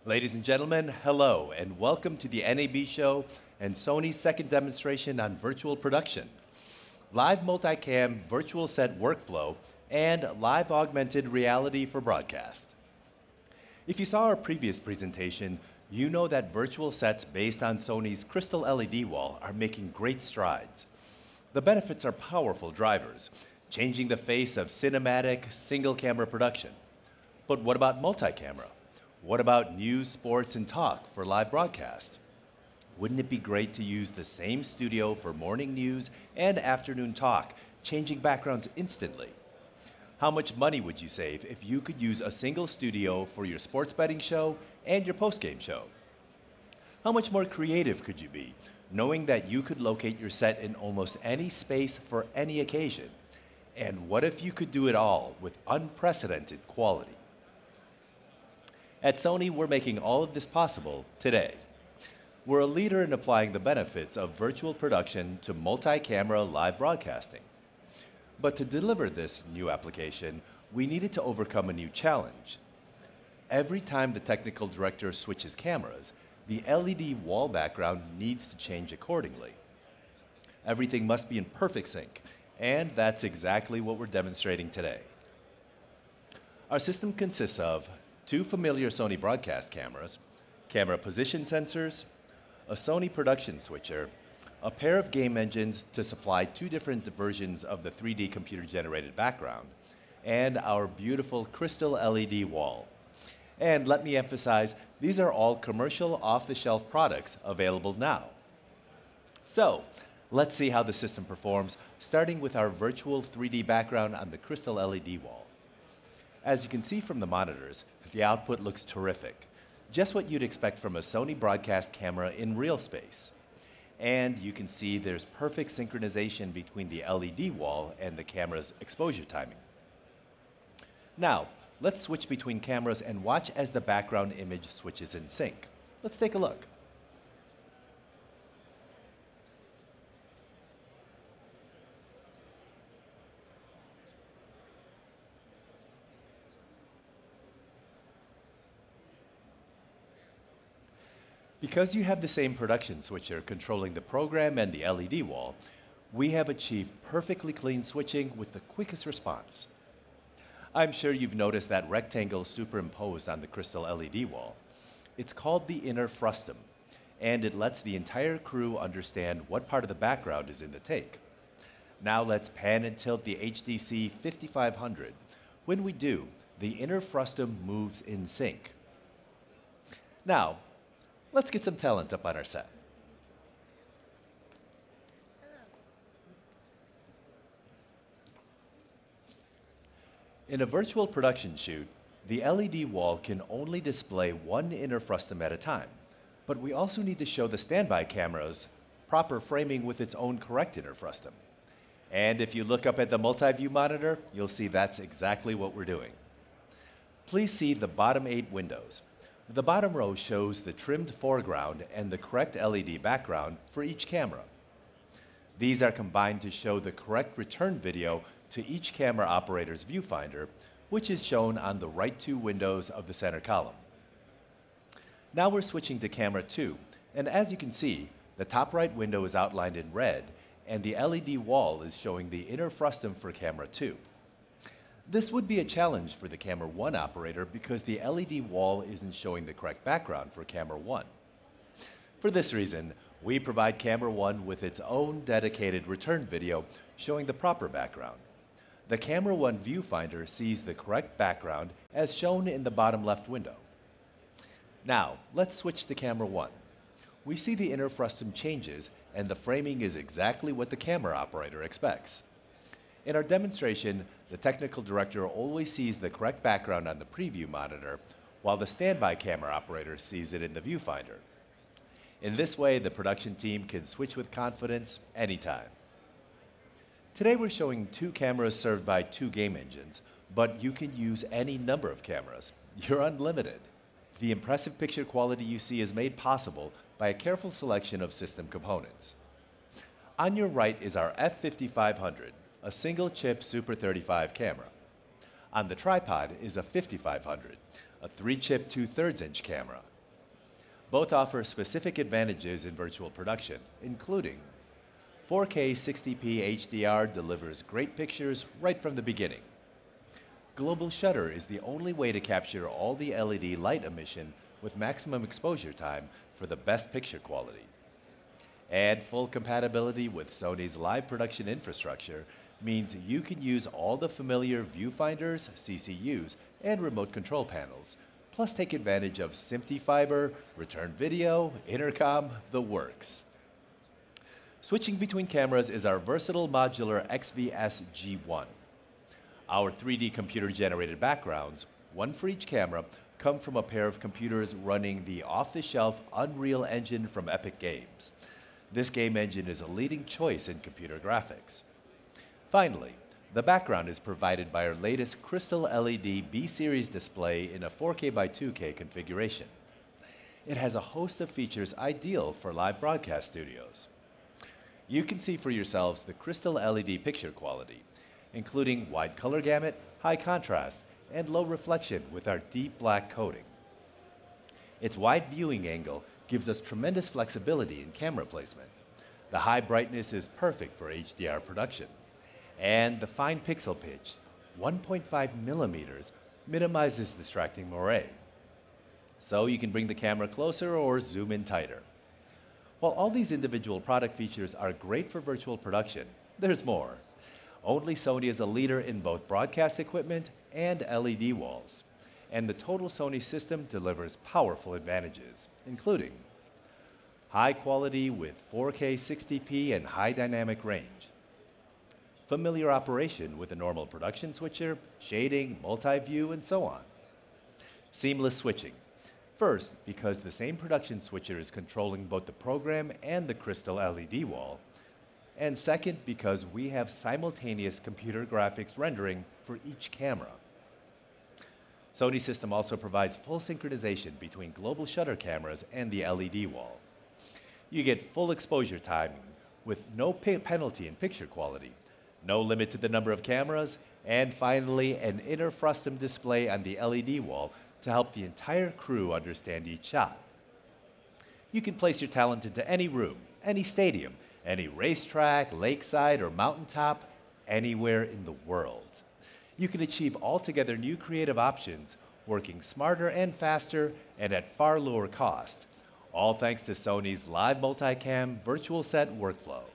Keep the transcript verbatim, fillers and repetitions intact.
Ladies and gentlemen, hello, and welcome to the N A B show and Sony's second demonstration on virtual production, live multicam virtual set workflow, and live augmented reality for broadcast. If you saw our previous presentation, you know that virtual sets based on Sony's Crystal L E D wall are making great strides. The benefits are powerful drivers, changing the face of cinematic, single-camera production. But what about multi-camera? What about news, sports, and talk for live broadcast? Wouldn't it be great to use the same studio for morning news and afternoon talk, changing backgrounds instantly? How much money would you save if you could use a single studio for your sports betting show and your post-game show? How much more creative could you be, knowing that you could locate your set in almost any space for any occasion? And what if you could do it all with unprecedented quality? At Sony, we're making all of this possible today. We're a leader in applying the benefits of virtual production to multi-camera live broadcasting. But to deliver this new application, we needed to overcome a new challenge. Every time the technical director switches cameras, the L E D wall background needs to change accordingly. Everything must be in perfect sync, and that's exactly what we're demonstrating today. Our system consists of two familiar Sony broadcast cameras, camera position sensors, a Sony production switcher, a pair of game engines to supply two different versions of the three D computer-generated background, and our beautiful Crystal L E D wall. And let me emphasize, these are all commercial off-the-shelf products available now. So, let's see how the system performs, starting with our virtual three D background on the Crystal L E D wall. As you can see from the monitors, the output looks terrific. Just what you'd expect from a Sony broadcast camera in real space. And you can see there's perfect synchronization between the L E D wall and the camera's exposure timing. Now, let's switch between cameras and watch as the background image switches in sync. Let's take a look. Because you have the same production switcher controlling the program and the L E D wall, we have achieved perfectly clean switching with the quickest response. I'm sure you've noticed that rectangle superimposed on the Crystal L E D wall. It's called the inner frustum, and it lets the entire crew understand what part of the background is in the take. Now let's pan and tilt the H D C fifty-five hundred. When we do, the inner frustum moves in sync. Now, let's get some talent up on our set. In a virtual production shoot, the L E D wall can only display one inner frustum at a time, but we also need to show the standby camera's proper framing with its own correct inner frustum. And if you look up at the multi-view monitor, you'll see that's exactly what we're doing. Please see the bottom eight windows. The bottom row shows the trimmed foreground and the correct L E D background for each camera. These are combined to show the correct return video to each camera operator's viewfinder, which is shown on the right two windows of the center column. Now we're switching to camera two, and as you can see, the top right window is outlined in red, and the L E D wall is showing the inner frustum for camera two. This would be a challenge for the camera one operator because the L E D wall isn't showing the correct background for camera one. For this reason, we provide camera one with its own dedicated return video showing the proper background. The camera one viewfinder sees the correct background as shown in the bottom left window. Now, let's switch to camera one. We see the inner frustum changes and the framing is exactly what the camera operator expects. In our demonstration, the technical director always sees the correct background on the preview monitor, while the standby camera operator sees it in the viewfinder. In this way, the production team can switch with confidence anytime. Today we're showing two cameras served by two game engines, but you can use any number of cameras. You're unlimited. The impressive picture quality you see is made possible by a careful selection of system components. On your right is our F fifty-five hundred, a single-chip Super thirty-five camera. On the tripod is a fifty-five hundred, a three-chip two thirds inch camera. Both offer specific advantages in virtual production, including four K sixty p H D R delivers great pictures right from the beginning. Global shutter is the only way to capture all the L E D light emission with maximum exposure time for the best picture quality. And full compatibility with Sony's live production infrastructure means you can use all the familiar viewfinders, C C Us, and remote control panels, plus take advantage of SMPTE fiber, return video, intercom, the works. Switching between cameras is our versatile modular X V S G one. Our three D computer-generated backgrounds, one for each camera, come from a pair of computers running the off-the-shelf Unreal Engine from Epic Games. This game engine is a leading choice in computer graphics. Finally, the background is provided by our latest Crystal L E D B-Series display in a four K by two K configuration. It has a host of features ideal for live broadcast studios. You can see for yourselves the Crystal L E D picture quality, including wide color gamut, high contrast, and low reflection with our deep black coating. Its wide viewing angle gives us tremendous flexibility in camera placement. The high brightness is perfect for H D R production. And the fine pixel pitch, one point five millimeters, minimizes distracting moire. So you can bring the camera closer or zoom in tighter. While all these individual product features are great for virtual production, there's more. Only Sony is a leader in both broadcast equipment and L E D walls. And the total Sony system delivers powerful advantages, including high quality with four K sixty p and high dynamic range, familiar operation with a normal production switcher, shading, multi-view, and so on. Seamless switching. First, because the same production switcher is controlling both the program and the Crystal L E D wall. And second, because we have simultaneous computer graphics rendering for each camera. Sony system also provides full synchronization between global shutter cameras and the L E D wall. You get full exposure time with no pe- penalty in picture quality, no limit to the number of cameras, and finally, an inner frustum display on the L E D wall to help the entire crew understand each shot. You can place your talent into any room, any stadium, any racetrack, lakeside, or mountaintop, anywhere in the world. You can achieve altogether new creative options, working smarter and faster and at far lower cost, all thanks to Sony's live multicam virtual set workflow.